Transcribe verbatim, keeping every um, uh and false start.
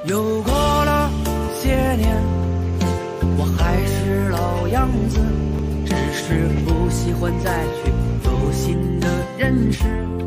又过了些年，我还是老样子，只是不喜欢再去走新的人世。